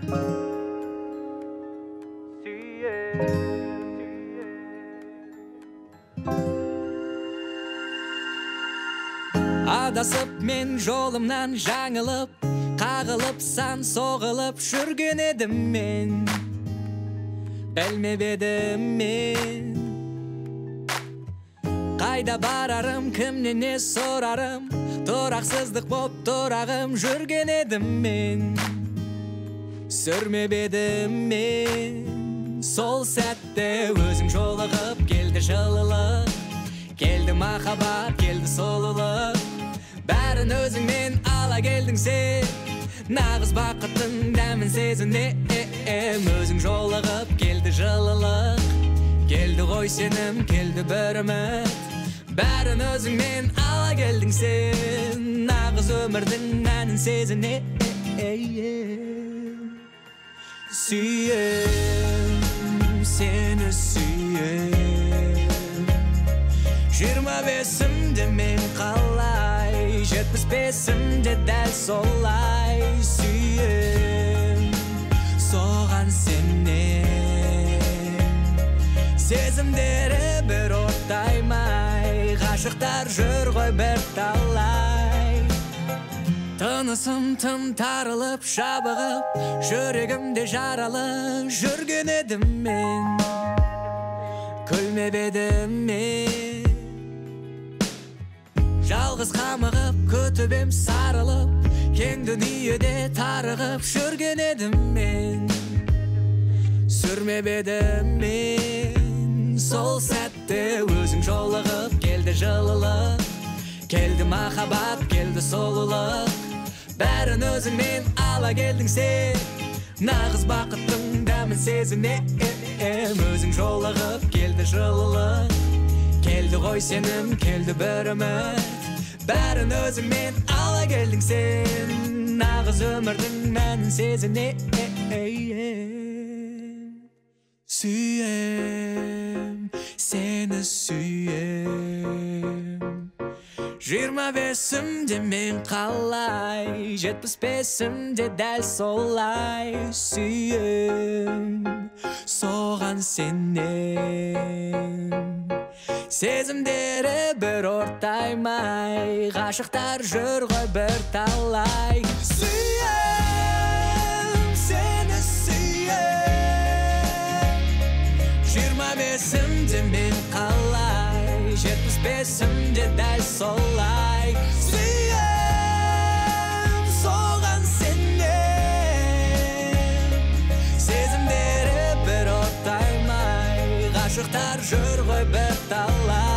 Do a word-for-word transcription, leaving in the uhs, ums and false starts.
Adasып мен жолымнан жаңылып, қағылып сан соғылып жүрген едім мен. Білмеп едім мен. Қайда барарым, кімнен не сорарым, тұрақсыздық боп тұрағым жүрген едім мен. Сүрмеп едім мен. Сол сәтте өзің жолығып, келді жылылық, келді махаббат, келді солылық. Бәрін өзіңмен ала келдің сен, нағыз бақыттың дәмін сезінем. Өзің жолығып, келді жылылық, келді ғой сенім, келді бір үміт. Бәрін өзіңмен ала келдің сен, нағыз өмірдің мәнін сезінем. Сүйем, сені сүйем. Жиырма бесімде мен қалай, жетпіс бесімде дәл солай. Сүйем, соған сенем. Сезімдері бір оттаймай, ғашықтар жүр ғой бір талай. Тынысым тым тарылып, жабығып, жүрегімде жаралы жүрген едім мен. Күлмеп едім мен. Жалғыз қамығып, көтібем сарылып, кең дүниеде тарығып жүрген едім мен. Сүрмеп едім мен. Сол сәтте өзің жолығып, келді жылылық, келді махаббат, келді солылық. Бәрін өзіңмен ала келдің сен, нағыз бақыттың дәмін сезінем. Өзің жолығып, келді жылылық, келді ғой сенім, келді бір үміт. Бәрін өзіңмен ала келдің сен, нағыз өмірдің мәнін сезінем. Сүйем, сені сүйем. Жиырма бесімде мен қалай, жетпіс бесімде дәл солай. Сүйем, соған сенем. Сезімдері бір ортаймай, ғашықтар жүр ғой бір талай. Сүйем, сені сүйем. Жиырма бесімде мен қалай, жетпіс бесімде дәл солай. Сүйем, соған сенем. Сезімдері бір оттаймай, ғашықтар жүр ғой бір талай.